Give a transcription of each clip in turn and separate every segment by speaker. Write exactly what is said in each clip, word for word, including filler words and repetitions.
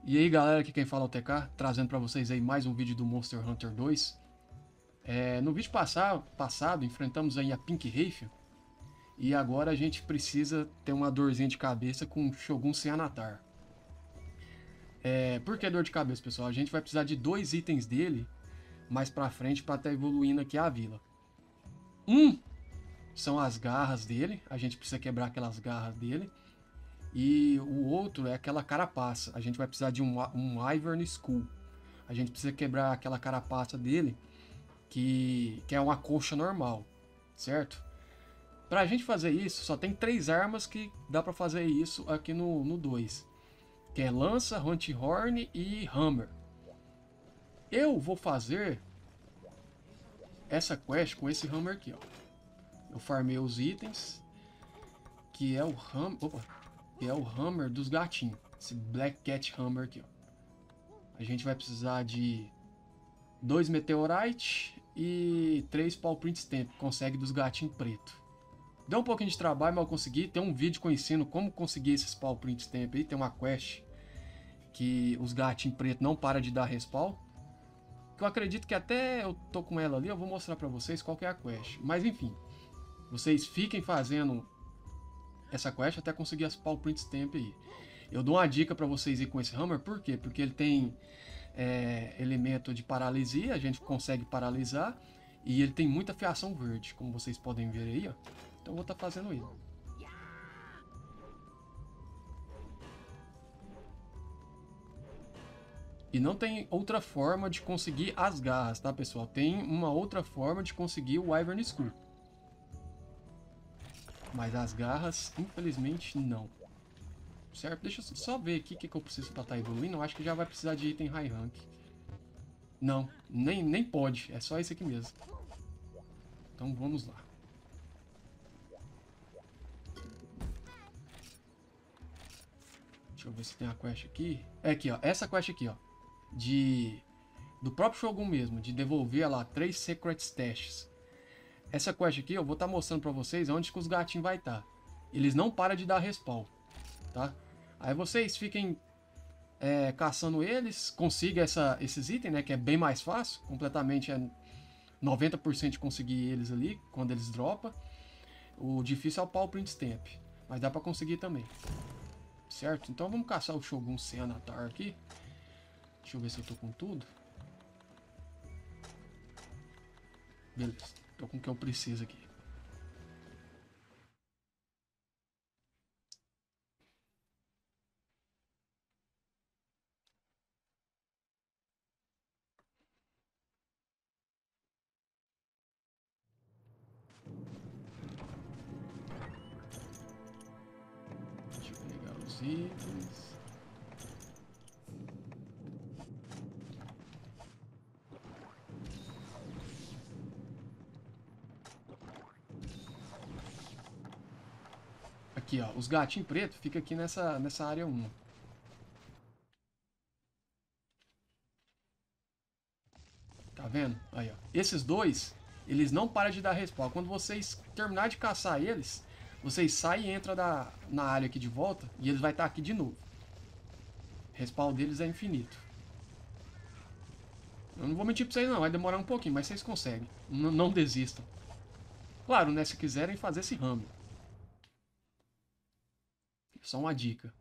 Speaker 1: E aí galera, aqui quem fala é o T K, trazendo pra vocês aí mais um vídeo do Monster Hunter dois. É, no vídeo passado, passado, enfrentamos aí a Pink Hayfin, e agora a gente precisa ter uma dorzinha de cabeça com o Shogun Seanatar. É, por que dor de cabeça, pessoal? A gente vai precisar de dois itens dele mais pra frente para estar evoluindo aqui a vila. Um são as garras dele, a gente precisa quebrar aquelas garras dele. E o outro é aquela carapaça. A gente vai precisar de um, um Ivern Skull. A gente precisa quebrar aquela carapaça dele, que, que é uma coxa normal, certo? Pra gente fazer isso, só tem três armas que dá pra fazer isso aqui no, no dois. Que é lança, Hunt Horn e Hammer. Eu vou fazer essa quest com esse Hammer aqui, ó. Eu farmei os itens, que é o Hammer, opa, que é o Hammer dos gatinhos. Esse Black Cat Hammer aqui, ó. A gente vai precisar de dois Meteorite e três Paw Print Stamp. Consegue dos gatinhos preto. Deu um pouquinho de trabalho, mas eu consegui. Tem um vídeo que eu ensino como conseguir esses Paw Print Stamp aí. Tem uma quest que os gatinhos preto não param de dar respawn. Que eu acredito que até eu tô com ela ali, eu vou mostrar pra vocês qual que é a quest. Mas enfim, vocês fiquem fazendo essa quest até conseguir as Paw Print Stamp aí. Eu dou uma dica pra vocês ir com esse Hammer, por quê? Porque ele tem é, elemento de paralisia, a gente consegue paralisar. E ele tem muita fiação verde, como vocês podem ver aí, ó. Então eu vou estar tá fazendo ele. E não tem outra forma de conseguir as garras, tá, pessoal? Tem uma outra forma de conseguir o Ivern Skull. Mas as garras, infelizmente, não. Certo? Deixa eu só ver aqui o que, que eu preciso para estar tá evoluindo. Eu acho que já vai precisar de item high rank. Não, nem, nem pode. É só esse aqui mesmo. Então vamos lá. Deixa eu ver se tem a quest aqui. É aqui, ó. Essa quest aqui, ó. De... Do próprio Shogun mesmo. De devolver lá três Secret Stashes. Essa quest aqui eu vou estar tá mostrando pra vocês onde que os gatinhos vai estar. Tá. Eles não param de dar respawn. Tá? Aí vocês fiquem é, caçando eles. Consiga essa, esses itens, né? Que é bem mais fácil. Completamente é noventa por cento de conseguir eles ali. Quando eles dropam. O difícil é o Paw Print Stamp. Mas dá pra conseguir também. Certo? Então vamos caçar o Shogun Seanatar aqui. Deixa eu ver se eu tô com tudo. Beleza. Tô com o que eu preciso aqui. Deixa eu pegar os itens. Aqui, ó. Os gatinhos pretos ficam aqui nessa, nessa área um. Tá vendo? Aí, ó. Esses dois, eles não param de dar respawn. Quando vocês terminar de caçar eles, vocês saem e entram da, na área aqui de volta e eles vão estar aqui de novo. O respawn deles é infinito. Eu não vou mentir pra vocês não, vai demorar um pouquinho, mas vocês conseguem. N não desistam. Claro, né, se quiserem fazer esse ramo. Só uma dica.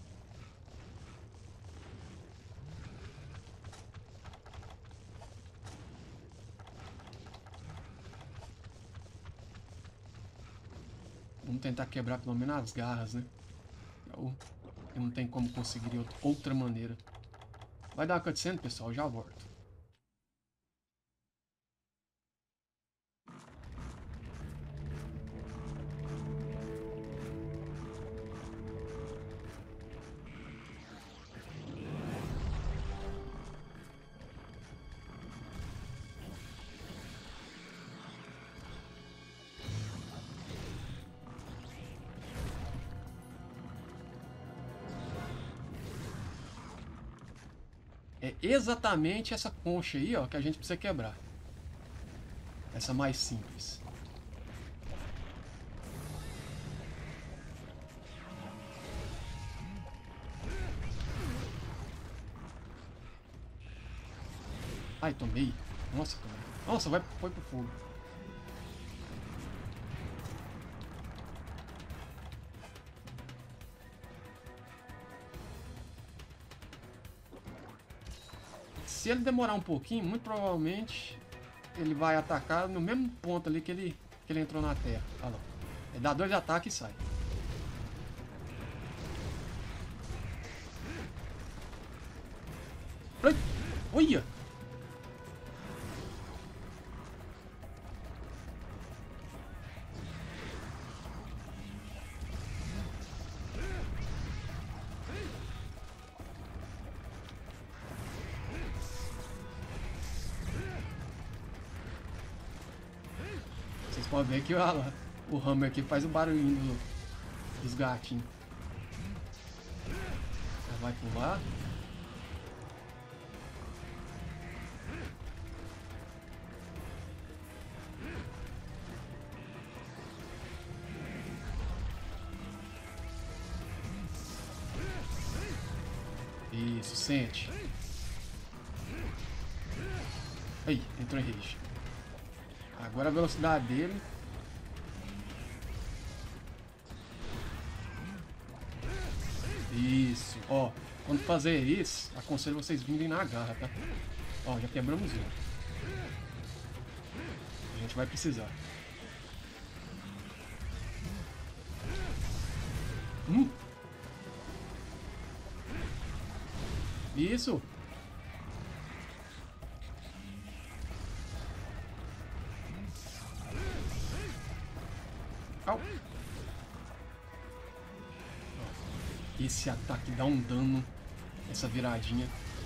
Speaker 1: Vamos tentar quebrar pelo menos as garras, né? Eu, eu não tem como conseguir outra maneira. Vai dar uma cutscene, pessoal, já volto. É exatamente essa concha aí, ó, que a gente precisa quebrar. Essa mais simples. Ai, tomei. Nossa, tomei. Nossa, vai, foi pro fogo. Se ele demorar um pouquinho, muito provavelmente ele vai atacar no mesmo ponto ali que ele, que ele entrou na terra. Olha lá. Ele dá dois ataques e sai. Ai, olha! Vocês podem ver que o, o Hammer aqui faz o barulhinho do, dos gatinhos. Ela vai pular. Isso, sente. Aí, entrou em rage. Agora a velocidade dele. Isso, ó. Quando fazer isso, aconselho vocês virem na garra, tá? Ó, já quebramos um. A gente vai precisar. Hum. Isso. Au. Esse ataque dá um dano. Essa viradinha.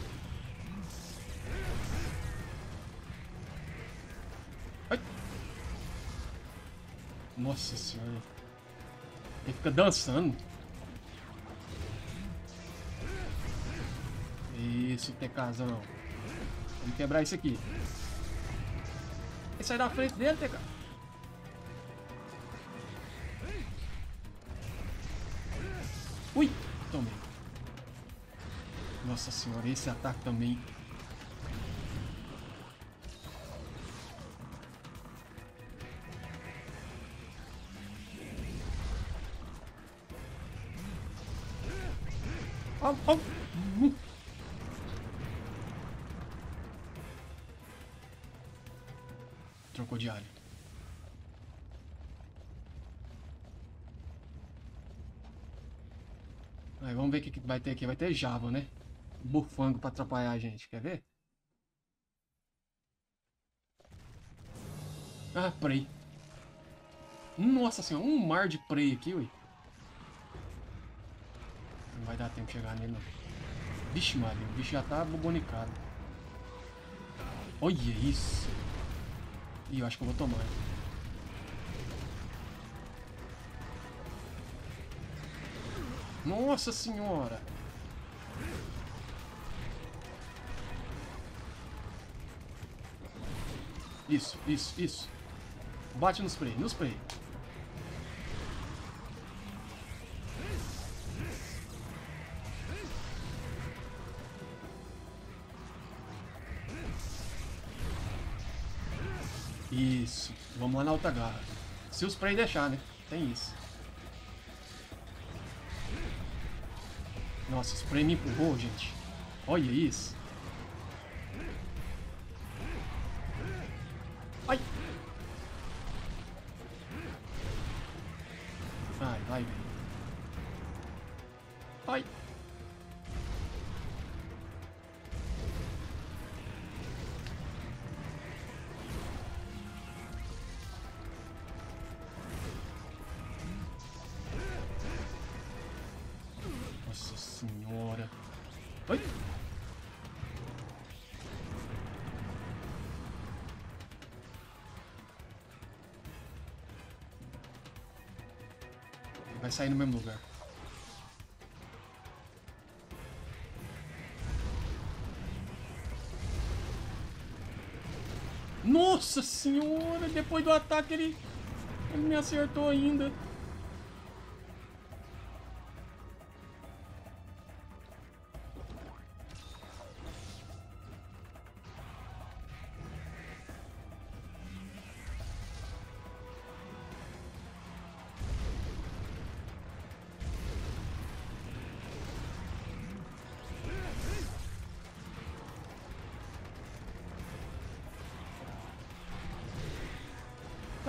Speaker 1: Ai. Nossa senhora. Ele fica dançando. Isso, TKzão. Vamos quebrar isso aqui. Ele sai da frente dele, T K. Ui, tomei. Nossa senhora, esse ataque também. Au, au. Uhum. Trocou de área. Aí, vamos ver o que, que vai ter aqui. Vai ter Java, né? Bufango pra atrapalhar a gente. Quer ver? Ah, Prey. Nossa senhora, um mar de Prey aqui, ui. Não vai dar tempo de chegar nele, não. Vixe, Maria, o bicho já tá bubonicado. Olha isso. Ih, eu acho que eu vou tomar. Nossa senhora. Isso, isso, isso. Bate no spray, no spray. Isso. Vamos lá na alta garra. Se o spray deixar, né? Tem isso. Nossa, o spray me empurrou, gente. Olha isso. Ai. Vai, vai, velho. Ai. Nossa senhora. Ai. Vai sair no mesmo lugar. Nossa senhora, depois do ataque ele, ele me acertou ainda.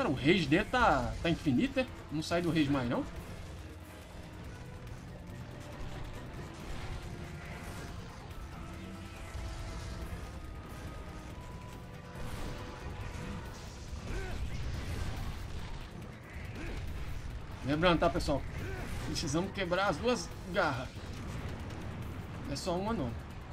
Speaker 1: Cara, o rage dele tá, tá infinito, é? Não sai do rage mais, não? Lembrando, tá, pessoal? Precisamos quebrar as duas garras. Não é só uma, não.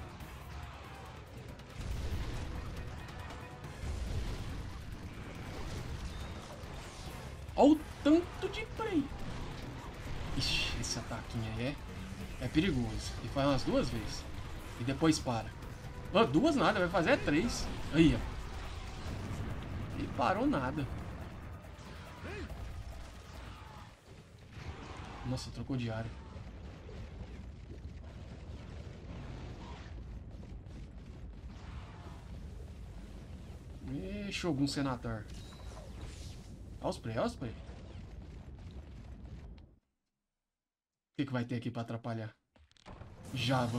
Speaker 1: Olha o tanto de prey. Ixi, esse ataquinho aí é, é perigoso. E faz umas duas vezes. E depois para. Oh, duas nada, vai fazer três. Aí, ó. E parou nada. Nossa, trocou de área. E Shogun Senator. Olha os spray, olha os spray. O que, que vai ter aqui pra atrapalhar? Java.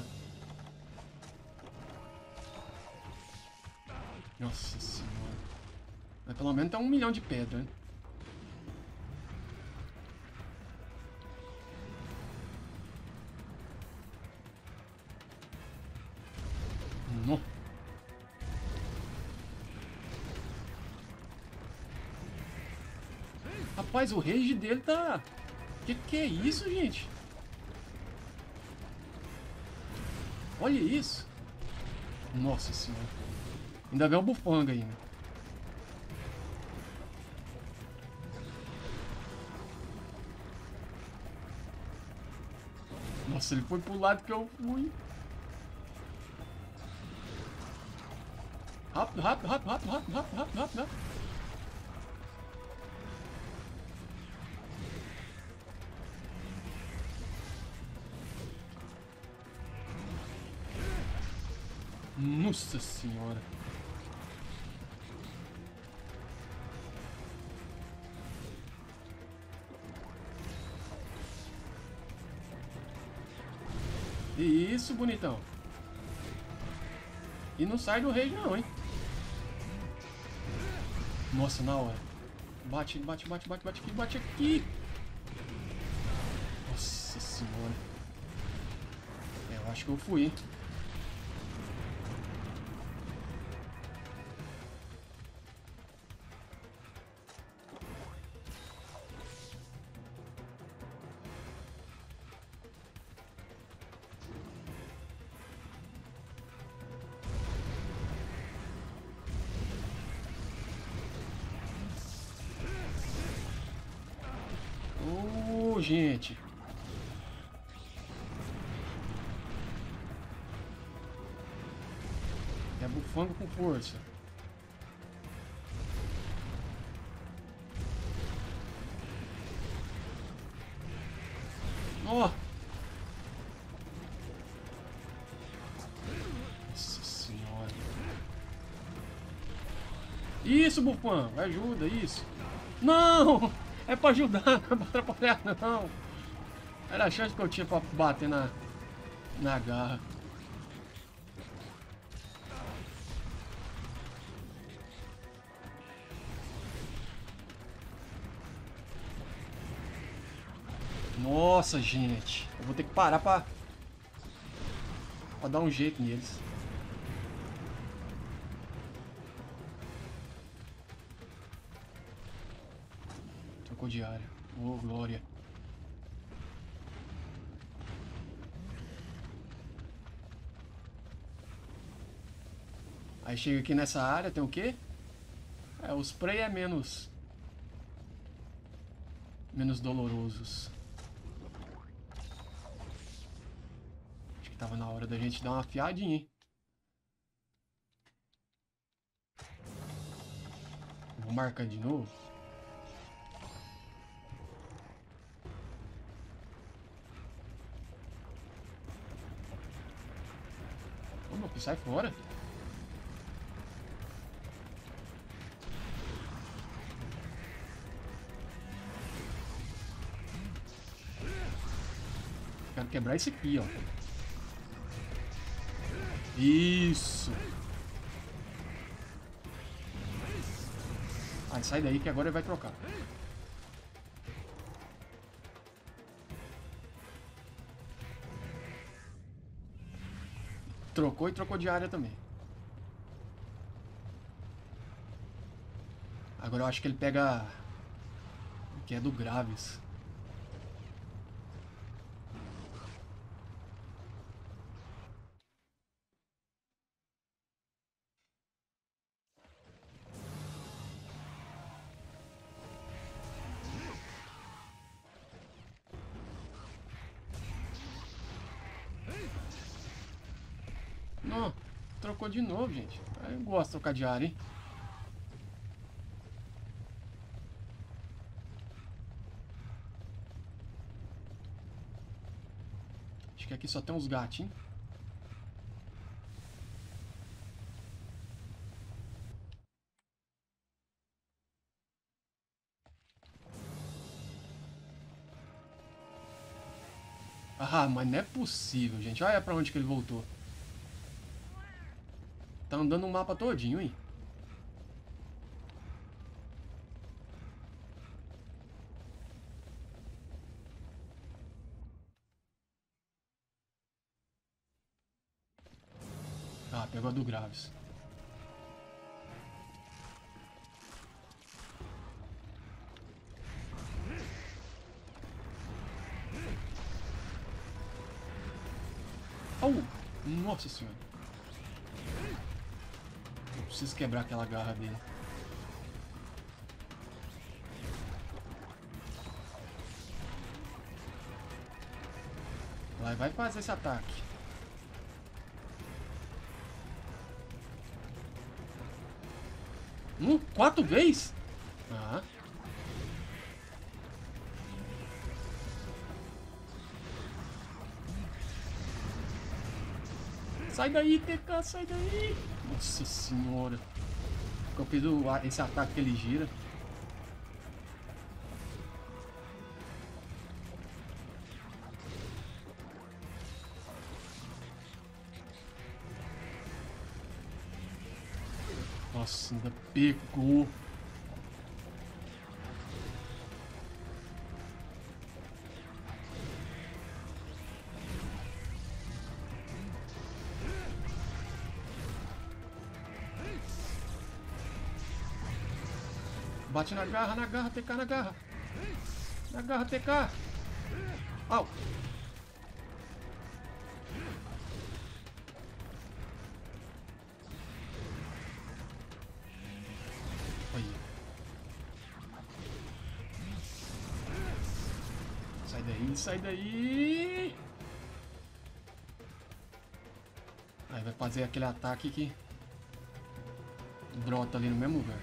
Speaker 1: Nossa senhora. Mas pelo menos tá um milhão de pedra, né? No. Rapaz, o rage dele tá... Que que é isso, gente? Olha isso. Nossa senhora. Ainda vem o bufanga ainda. Nossa, ele foi pro lado que eu fui. Rápido, rápido, rápido, rápido, rápido, rápido, rápido, rápido, rápido. Nossa senhora. Isso, bonitão. E não sai do rei não, hein? Nossa, na hora. Bate, bate, bate, bate, bate aqui, bate aqui. Nossa senhora. É, eu acho que eu fui, hein? Ô, gente. É bufando com força. Ó. Nossa senhora. Isso, bufão. Ajuda, isso. Não! É pra ajudar, não é pra atrapalhar, não. Era a chance que eu tinha pra bater na, na garra. Nossa, gente. Eu vou ter que parar pra, pra dar um jeito neles. Trocou de área. Ô, glória. Aí chega aqui nessa área, tem o quê? É, os spray é menos... Menos dolorosos. Acho que tava na hora da gente dar uma afiadinha, hein? Vou marcar de novo. Ô, meu filho, sai fora. Quero quebrar esse aqui, ó. Isso. Ai, Vai, sai daí que agora ele vai trocar. Trocou e trocou de área também. Agora eu acho que ele pega... o que é do Graves. Não, trocou de novo, gente. Eu gosto de trocar de área, hein? Acho que aqui só tem uns gatinhos. Ah, mas não é possível, gente. Olha pra onde que ele voltou. Tá andando o mapa todinho, hein? Ah, pegou a do Graves. Oh, nossa senhora. Eu preciso quebrar aquela garra dele. Vai, vai fazer esse ataque. Hum, quatro vezes? Ah. Sai daí, T K, sai daí. Nossa senhora. Eu fiz o, esse ataque que ele gira. Nossa, ainda pegou. Bate na garra, na garra, T K, na garra. Na garra, T K. Au. Aí. Sai daí, sai daí. Aí vai fazer aquele ataque que brota ali no mesmo lugar.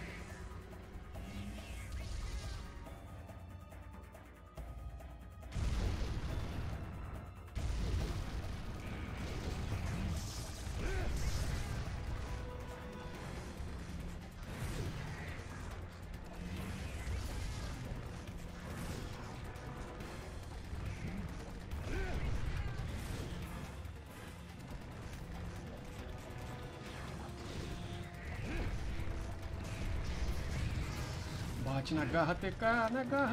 Speaker 1: Bate na garra, T K, na garra.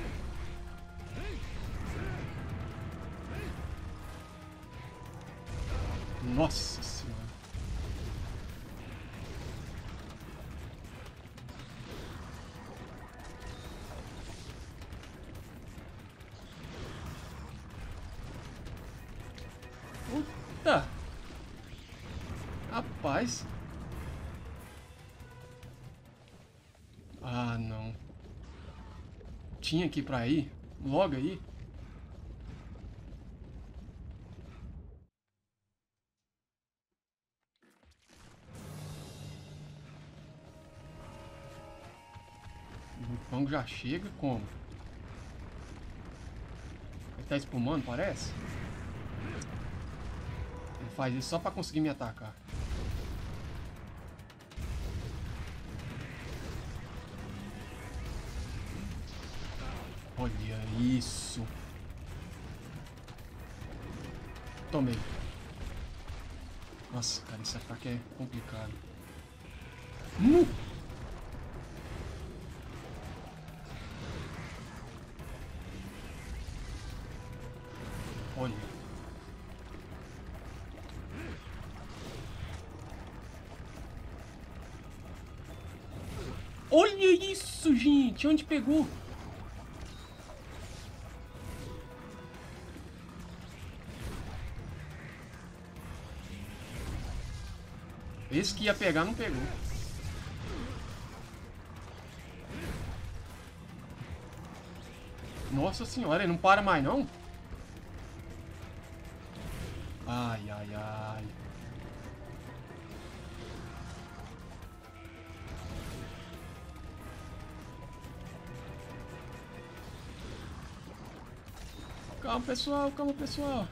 Speaker 1: Nossa senhora. Puta. Rapaz. Ah, não. Tinha que ir pra aí. Logo aí. O pão já chega como? Ele tá espumando, parece? Ele faz isso só pra conseguir me atacar. Olha isso. Tomei. Nossa, cara, esse ataque é complicado. Uh! Olha isso, gente! Onde pegou? Esse que ia pegar, não pegou. Nossa senhora, ele não para mais, não? Ai, ai, ai. Calma, pessoal, calma, pessoal.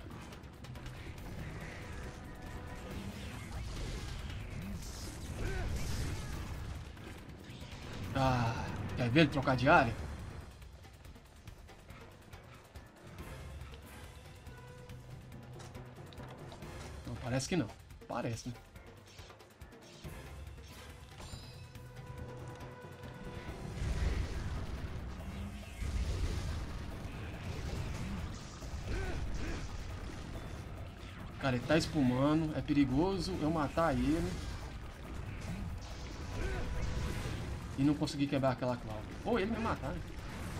Speaker 1: Ah, quer ver ele trocar de área? Não, parece que não. Parece, né? Cara, ele tá espumando. É perigoso eu matar ele e não conseguir quebrar aquela cláusula. Ou ele me matar, né?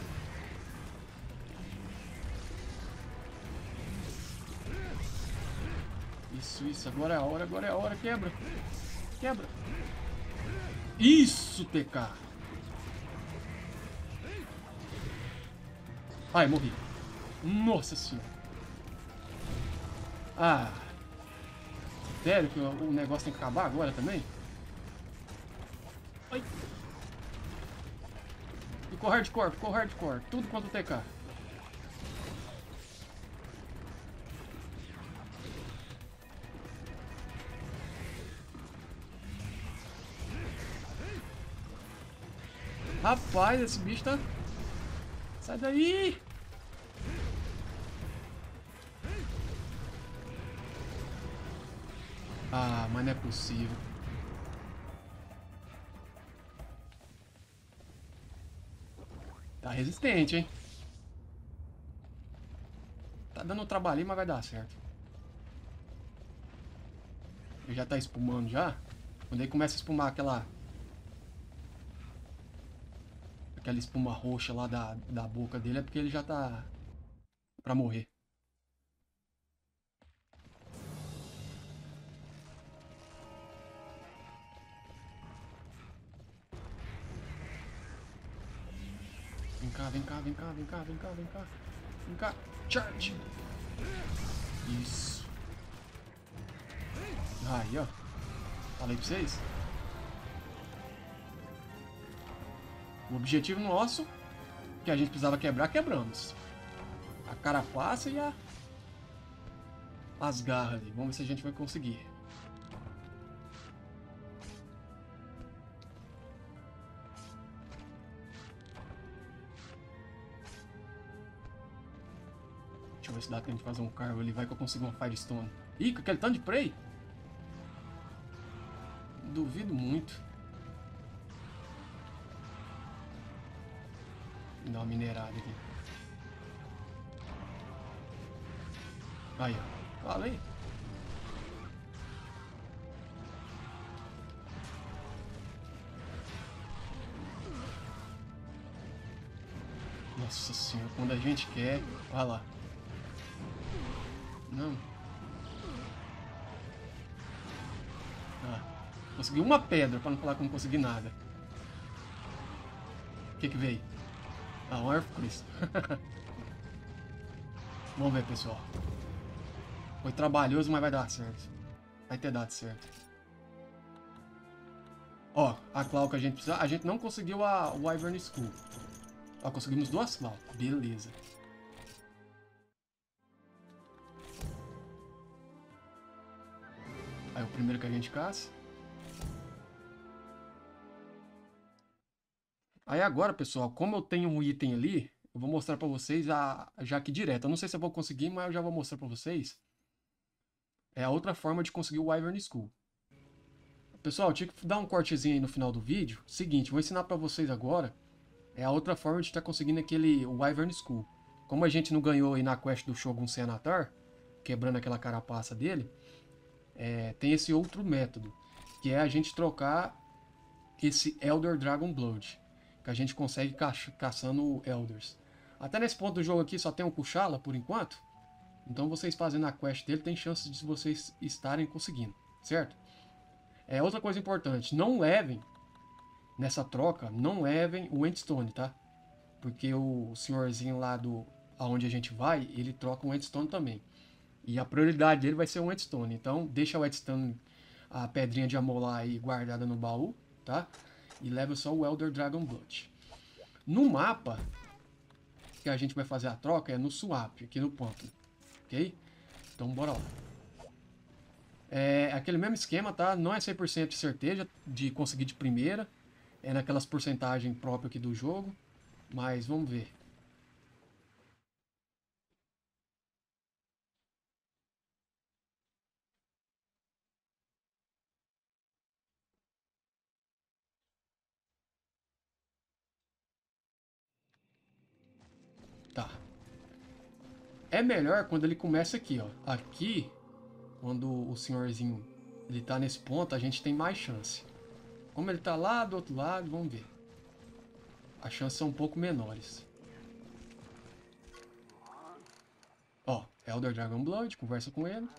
Speaker 1: Isso, isso. Agora é a hora, agora é a hora. Quebra. Quebra. Isso, T K. Ai, morri. Nossa senhora. Ah. Sério que o negócio tem que acabar agora também? Ai. Ficou hardcore, ficou hardcore. Tudo quanto o T K. Rapaz, esse bicho tá... Sai daí! Ah, mas não é possível. Tá resistente, hein? Tá dando um trabalhinho, mas vai dar certo. Ele já tá espumando já. Quando ele começa a espumar aquela... Aquela espuma roxa lá da, da boca dele, é porque ele já tá... Pra morrer. Vem cá, vem cá, vem cá, vem cá, vem cá, vem cá. Vem cá. Charge! Isso. Aí, ó. Falei pra vocês. O objetivo nosso, que a gente precisava quebrar, quebramos. A carapaça e a... as garras ali. Vamos ver se a gente vai conseguir. Deixa eu ver se dá tempo de fazer um cargo ali. Vai que eu consigo uma Firestone. Ih, com aquele tanto de prey? Duvido muito. Vou dar uma minerada aqui. Aí, ó. Falei. Nossa senhora, quando a gente quer... Olha lá. Não. Ah, consegui uma pedra, pra não falar que não consegui nada. O que que veio? Ah, um Arfcris. Vamos ver, pessoal. Foi trabalhoso, mas vai dar certo. Vai ter dado certo. Ó, a Clau que a gente precisa... A gente não conseguiu a o Wyvern School. Ó, conseguimos duas Clau. Beleza. Aí o primeiro que a gente caça. Aí agora, pessoal, como eu tenho um item ali, eu vou mostrar pra vocês a, já aqui direto. Eu não sei se eu vou conseguir, mas eu já vou mostrar pra vocês. É a outra forma de conseguir o Wyvern School. Pessoal, eu tinha que dar um cortezinho aí no final do vídeo. Seguinte, vou ensinar pra vocês agora. É a outra forma de estar conseguindo aquele o Wyvern School. Como a gente não ganhou aí na quest do Shogun Senator, quebrando aquela carapaça dele, é, tem esse outro método, que é a gente trocar esse Elder Dragon Blood, que a gente consegue ca caçando Elders. Até nesse ponto do jogo aqui só tem o Kushala por enquanto, então vocês fazendo a quest dele tem chance de vocês estarem conseguindo, certo? É outra coisa importante, não levem nessa troca, não levem o Endstone, tá? Porque o senhorzinho lá do aonde a gente vai, ele troca um Endstone também. E a prioridade dele vai ser o Endstone. Então, deixa o Endstone, a pedrinha de amolar aí guardada no baú, tá? E leva só o Elder Dragon Blood. No mapa que a gente vai fazer a troca é no Swap, aqui no pântano, ok? Então, bora lá. É aquele mesmo esquema, tá? Não é cem por cento de certeza de conseguir de primeira. É naquelas porcentagens próprias aqui do jogo. Mas vamos ver. Tá. É melhor quando ele começa aqui, ó. Aqui, quando o senhorzinho ele tá nesse ponto, a gente tem mais chance. Como ele tá lá do outro lado, vamos ver. As chances são um pouco menores. Ó, Elder Dragon Blood, conversa com ele.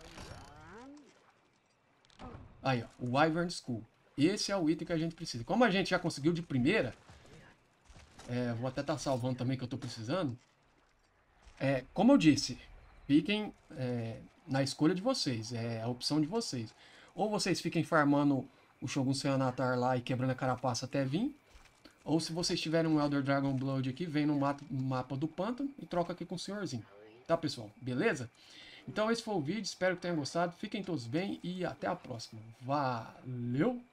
Speaker 1: Aí, ó, o Wyvern School. Esse é o item que a gente precisa. Como a gente já conseguiu de primeira, é, vou até estar tá salvando também que eu tô precisando. É, como eu disse, fiquem é, na escolha de vocês, é a opção de vocês. Ou vocês fiquem farmando o Shogun Seanatar lá e quebrando a carapaça até vir, ou se vocês tiverem um Elder Dragon Blood aqui, vem no mapa do pântano e troca aqui com o senhorzinho. Tá, pessoal? Beleza? Então esse foi o vídeo, espero que tenham gostado. Fiquem todos bem e até a próxima. Valeu!